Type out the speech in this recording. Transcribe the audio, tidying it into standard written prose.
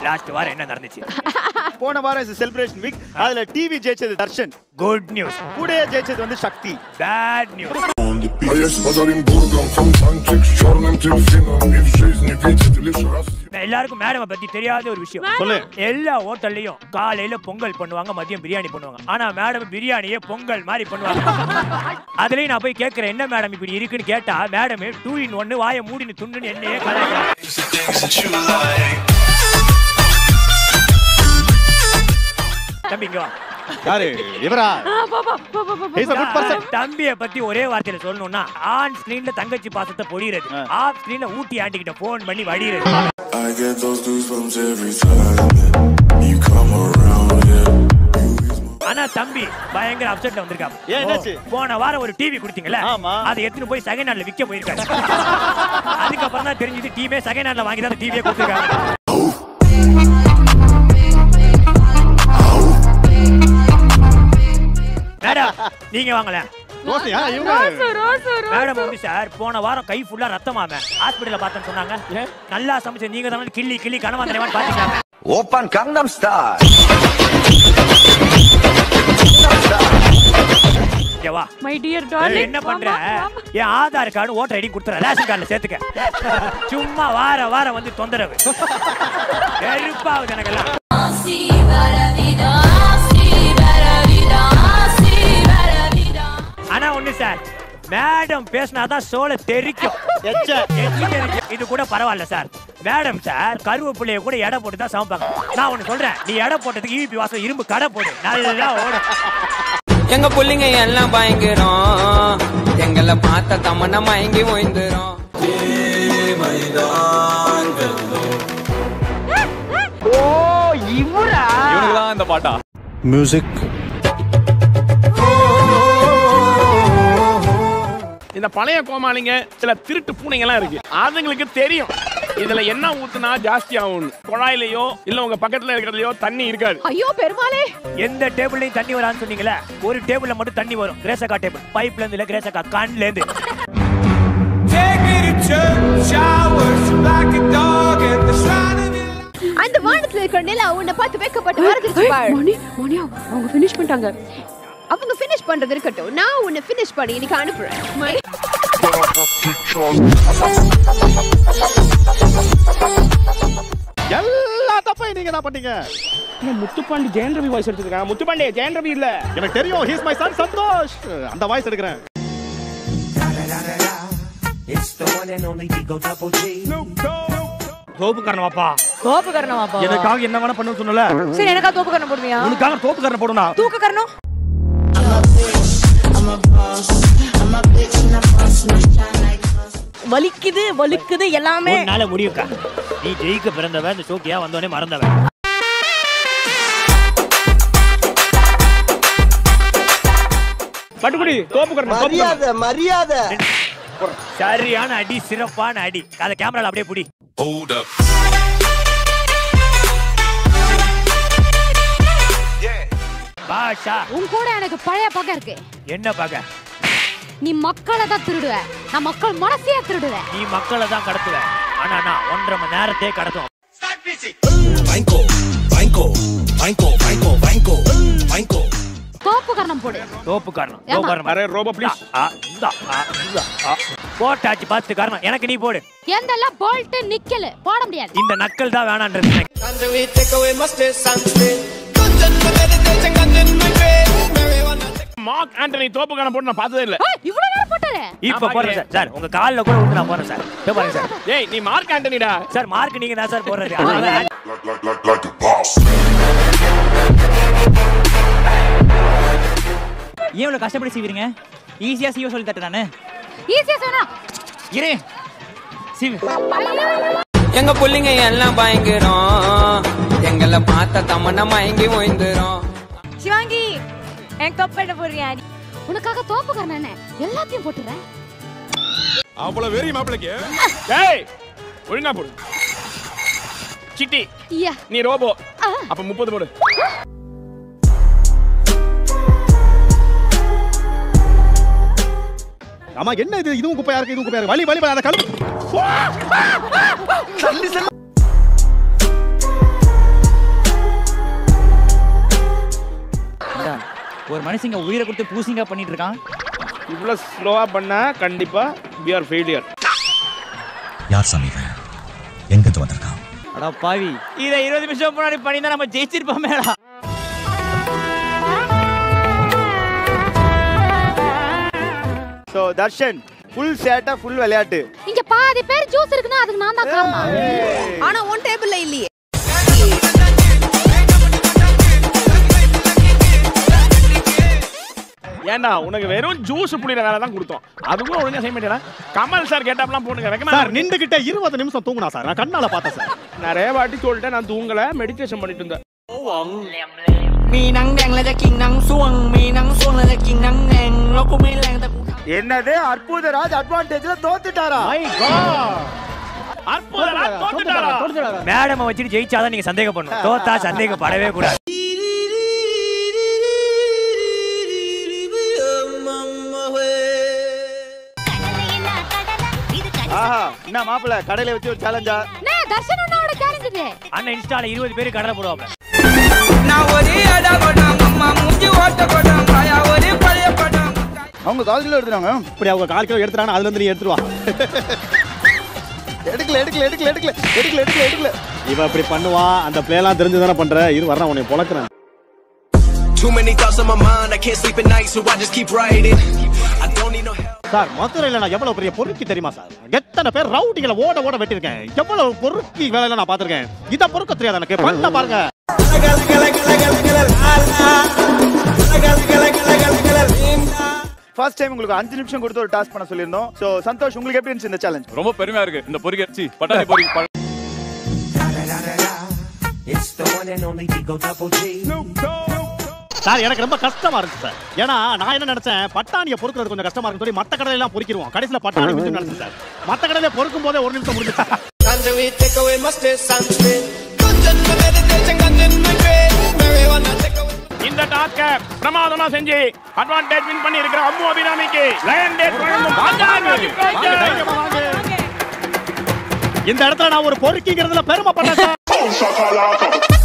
Last வாரம் என்ன நடந்துச்சு? போன வாரம் செலிப்ரேஷன் வீக். அதுல டிவி ஜெயிச்சது தர்ஷன். Good news. கூடயே ஜெயிச்சது வந்து சக்தி. Bad news. எல்லாருக்கும் மேடம் பத்தி தெரியாத ஒரு விஷயம் சொல்லு. எல்லா ஹோட்டல்லையும் காலையில பொங்கல் பண்ணுவாங்க, மதியம் பிரியாணி பண்ணுவாங்க. ஆனா மேடம் பிரியாணியே பொங்கல் மாதிரி பண்ணுவாங்க. அதுலயும் நான் போய் கேட்கிறேன், என்ன மேடம் இப்படி இருக்குன்னு கேட்டா மேடம் 2 in 1 வாயை மூடின்னு துண்டுன்னு என்னையே கலாய்க்கிறாங்க. தம்பிங்க வா. யாரு இவரா? He's a good person. தம்பியை பத்தி ஒரே வார்த்தையில சொல்லணும்னா, ஆன் ஸ்கிரீன்ல தங்கச்சி பாசத்தை பொழியிறது, ஆஃப் ஸ்கிரீன்ல ஊட்டி ஆண்டிகிட்ட போன் பண்ணி வடியிறது. I get those goosebumps every time you come around. ஆனா தம்பி பயங்கர அப்செட்ல வந்திருக்கான். ஏன் என்னாச்சு? போன வாரம் ஒரு டிவி கொடுத்தீங்கல, அதை எடுத்துட்டு போய் செகண்ட் ஹேண்ட்ல விக்க போயிருக்காரு. அதுக்கப்புறம் தான் தெரிஞ்சது டீமே செகண்ட் ஹேண்ட்ல வாங்கி தான் டிவியே கொடுத்துருக்காங்க. மேடம் நீங்க வாங்கல. மேடம் வந்து சார் போன வாரம் கை ஃபுல்லா ரத்தமாம ஹாஸ்பிடல்ல பார்த்தேன்னு சொன்னாங்க. நல்லா சமைச்ச நீங்க தான் கிள்ளி கிள்ளி கனவாந்தேவான்னு பாத்தீங்களா? ஓபன் கங்னம் ஸ்டார். வா மை டியர் டார்லிங். என்ன பண்ற? என் ஆதார் கார்டு ஓட்டர் ஐடி கொடுத்துற, ரேஷன் கார்டுல சேர்த்துக்க. சும்மா வார வாரம் வந்து தொந்தரவு வெறுப்பாவுது எனக்கெல்லாம். ஆனா ஒண்ணு சார், மேடம் பேசினாதான் சோள தெரிக்கும். இது கூட பரவாயில்ல சார். மேடம் சார் கருவேப்பிள்ளைய கூட எடை போட்டு தான் சமைப்பாங்க. நான் ஒண்ணு சொல்றேன், நீ எடை போட்டதுக்கு ஈபி வாசம் இரும்பு கடை போடு, நல்லா ஓடும். எங்க புள்ளிங்க எல்லாம் பயங்கரம், எங்களை பார்த்த தமன்னா மயங்கி ஓய்ந்துரும். ஓ இவரா? இவனுக்குதான் இந்த பாட்டா? மியூசிக். இந்த பழைய கோமாளிங்க சில திருட்டு பூனைங்க எல்லாம் இருக்கு, அதுங்களுக்கு தெரியும் இதுல என்ன ஊத்துனா ஜாஸ்தி ஆகும். குழாயிலையோ இல்ல உங்க பக்கத்துல இருக்கிறதுலயோ தண்ணி இருக்காது. ஐயோ பெருமாளே, எந்த டேபிள்லயும் தண்ணி வரான்னு சொன்னீங்களே, ஒரு டேபிள்ல மட்டும் தண்ணி வரும். கிரேசக்கா டேபிள். பைப்ல இருந்து இல்ல, கிரேசக்கா கண்ல இருந்து. அந்த வானத்துல இருக்கிற நிலா உன்னை பார்த்து வெக்கப்பட்டு வரதுச்சு பாரு. மணி அவங்க finish பண்ணிட்டாங்க. அவங்க finish பண்றது இருக்கட்டும், நான் உன்னை finish பண்ணி இன்னைக்கு அனுப்புறேன். எல்லா தப்பையும் நீங்க தான் பண்ணீங்க. முத்துப்பாண்டி ஜெயன் ரவி வாய்ஸ் எடுத்துருக்காங்க. முத்துப்பாண்டி ஜெயன் ரவி இல்ல, எனக்கு தெரியும். He is my son Santhosh. அந்த வாய்ஸ் எடுக்கிறேன். தோப்புக்காரனவாப்பா. தோப்புக்காரனவாப்பா. எனக்காக என்ன வேணா பண்ணு சொன்னல. சரி எனக்காக தோப்புக்காரன போடுவியா? உனக்காக தோப்புக்காரன போடுனா. தூக்கக்காரனோ? வலிக்குது வலிக்குது எல்லாமே. உன்னால முடியும்க்கா. நீ ஜெயிக்க பிறந்தவன், இந்த ஷோக்கியா வந்தோனே மறந்தவன். பட்டுக்குடி தோப்புக்காரன். மரியாதை மரியாதை. சரியான அடி, சிறப்பான அடி. அத கேமரால அப்படியே புடி. பாஷா, உன் கூட எனக்கு பழைய பகை இருக்கு. என்ன பகை? நீ மக்களை தான் திருடுவ, நான் மக்கள் மனசையே திருடுவேன். நீ மக்களை தான் கடத்துவ, ஆனா நான் 1.5 மணி நேரத்தையே கடத்துவோம். தோப்புக்காரனம் போடு. தோப்புக்காரனம். அரே ரோபோ ப்ளீஸ். போட்டாச்சு 10 காரணம். எனக்கு நீ போடு. எந்தெல்லாம் போல்ட் நிக்கல போட முடியாது. இந்த நக்கல் தான் வேணான்றது. மார்க் ஆண்டனி தோப்புக்காரன் போட்டு நான் பார்த்ததே இல்ல. இவ்வளவு நேரம் போட்டாரே. இப்ப போறேன் சார். சார் உங்க கால்ல கூட விட்டு நான் போறேன் சார். பாருங்க சார். ஏய் நீ மார்க் ஆண்டனிடா. சார் மார்க் நீங்க தான் சார் போடுறது. ஏன் இவ்வளவு கஷ்டப்பட்டு செய்வீங்க? ஈஸியா செய்ய சொல்லி தட்டேன் நானு. ஈஸியா சொன்னா இரு சிவ். எங்க புள்ளிங்க எல்லாம் பயங்கரம், எங்களை பார்த்த தமன்னா மயங்கி ஓய்ந்துரும். சிவாங்கி எனக்கு தோப்பு பண்ண போறியா? உனக்காக தோப்புக்காரனே எல்லாத்தையும் போட்டுறேன். அவ்வளவு வெறி மாப்பிளைக்கு. டேய் ஒழுங்கா போடு. சிட்டி நீ ரோபோ. அப்ப 30 போடு. ஆமா என்ன இது? இதுவும் குப்பையா இருக்கு, இதுவும் குப்பையா இருக்கு. வலி வலி அத கழு. தள்ளி செல்ல. ஒரு மனுஷங்க உயிரை கொடுத்து பூசிங்கா பண்ணிட்டு இருக்கான். இவ்வளவு ஸ்லோவா பண்ணா கண்டிப்பா we are failure. யார் சாமி இவன்? எங்க இருந்து வந்திருக்கான்? அட பாவி, இத 20 நிமிஷம் முன்னாடி பண்ணினா நம்ம ஜெயிச்சிருப்போமேடா. சோ தர்ஷன் ஃபுல் சேட்டா ஃபுல் விளையாட்டு. இங்க பாதி பேர் ஜூஸ் இருக்குனா அதுக்கு நான் தான் காரணம். ஆனா ஒன் டேபிள்ல இல்லையே. ஏண்டா உனக்கு வெறும் ஜூஸ் புளிற வேலை தான் கொடுத்தோம். அதுவும் ஒழுங்கா செய்ய மாட்டேடா. கமல் சார் கேட்டாப்லாம் போடுங்க. வெக்கமா சார் நின்னுகிட்ட 20 நிமிஷம் தூங்குனா சார். நான் கண்ணால பார்த்தேன் சார். நிறைய வாட்டி சொல்லிட்டேன் நான் தூங்கல, மெடிடேஷன் பண்ணிட்டு இருந்தேன். มีหนังแดงและจะกินหนังส่วงมีหนังส่วงและจะกินหนังแดงแล้วกูไม่แรงแต่กู என்னது அற்புதராஜ் அட்வான்டேஜ்ல தோத்துட்டாரா? My god. அற்புதராஜ் தோத்துட்டாரா? மேடம் வச்சிட்டு ஜெயிச்சாதான் நீங்க சந்தேகப்படணும். தோத்தா சந்தேகப்படவே கூடாது. ஆஹா, என்ன மாப்பிள்ள கடையில வச்சு ஒரு சேலஞ்சா? தர்ஷன் அண்ணாவோட சேலஞ்ச் இது. அண்ணா இன்ஸ்டால 20 பேர் கடலை போடுவாங்க. நான் ஒரே அடா கொடம் அம்மா மூஞ்சி ஓட்ட கொடம் காயா ஒரே பழைய படம். அவங்க 4 கிலோ எடுத்துறாங்க. இப்படி அவங்க 4 கிலோ எடுத்துறாங்க, அதுல இருந்து நீ எடுத்துட்டு வா. எடுக்கல. இவ இப்படி பண்ணுவா. அந்த பிளே எல்லாம் தெரிஞ்சு தானே பண்ற. இரு வரேன் உன்னை பொளக்குறேன். Too many thoughts on my mind, I can't sleep at night, so I just keep writing. I don't need no help. Sir மதுரையில நான் எவ்வளவு பெரிய பொறுக்கி தெரியுமா சார்? எத்தனை பேர் ரவுடிகளை ஓட வெட்டிருக்கேன். எவ்வளவு பொறுக்கி வேலையில நான் பாத்திருக்கேன். இத பொறுக்க தெரியாது எனக்கு. பண்ண பாருங்க. ஃபர்ஸ்ட் டைம் உங்களுக்கு 5 நிமிஷம் கொடுத்து ஒரு டாஸ்க் பண்ண சொல்லிருந்தோம். சோ சந்தோஷ், உங்களுக்கு எப்படி இருந்துச்சு இந்த சேலஞ்ச்? ரொம்ப பெருமையா இருக்கு. இந்த பொரிக்கச்சி பட்டாணி பொரிக்க. சார் எனக்கு ரொம்ப கஷ்டமா இருக்கு சார். ஏன்னா நான் என்ன நினைச்சேன், பட்டாணியை பொறுக்கிறது கொஞ்சம் கஷ்டமா இருக்கு சொல்லி மத்த கடையில எல்லாம் பொறுக்கிடுவோம். கடைசில பட்டாணி மிச்சம் நினைச்சேன் சார். மத்த கடையில பொறுக்கும் போதே 1 நிமிஷம் முடிஞ்சுச்சு. இந்த டாஸ்க பிரமாதமா செஞ்சு அட்வான்டேஜ் வின் பண்ணி இருக்கிற அம்மு அபிராமிக்கு லயன் டேட் வழங்கும் இந்த இடத்துல நான் ஒரு பொறுக்கிங்கிறதுல பெருமைப்படுறேன் சார்.